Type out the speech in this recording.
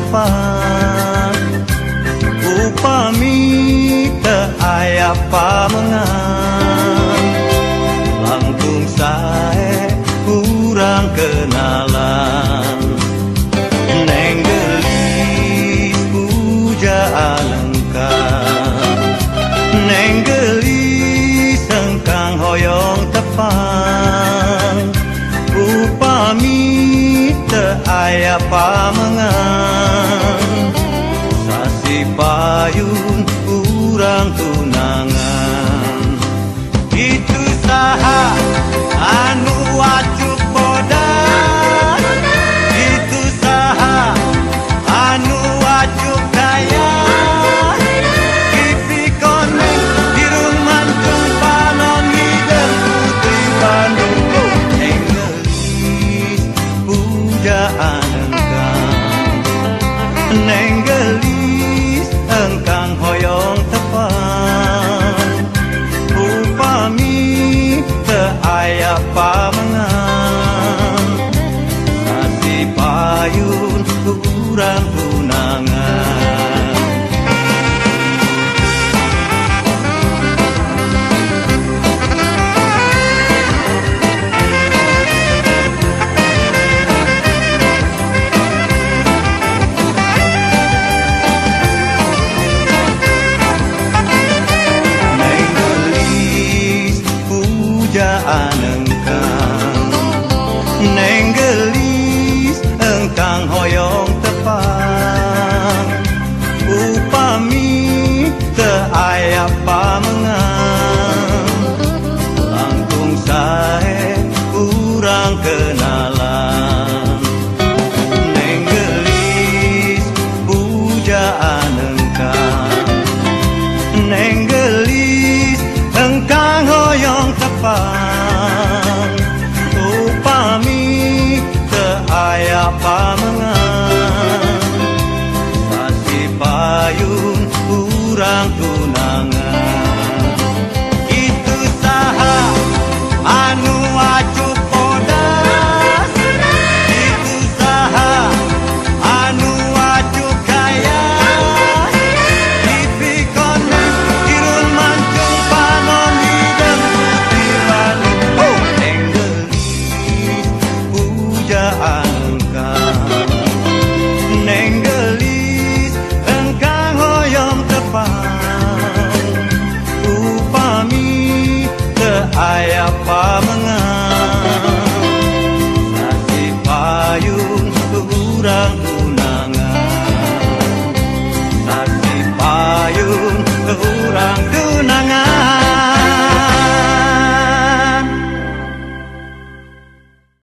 tepat. Upami teu aya pamengan, langkung sae kurang kenalan. Neng gelis pujaan engkang, neng gelis engkang hoyong tepang. Upami teu aya pamengan, sasi payun urang tunangan. Itu saha anu wacuk bodas, itu saha anu wacuk daya. Kipi koneng dirung mancung panon hideung putri Bandung. Neng gelis pujaan engkang, neng gelis engkang hoyong tepang. Upami teu aya pamengan, sasi payun urang tunangan. Neng gelis pujaan engkang, neng gelis engkang hoyong tepang. Upami teu aya pamengan, langkung sae urang kenalan. Neng gelis pujaan engkang, neng gelis engkang hoyong tepang. Upami teu aya pamengan, sasi payun urang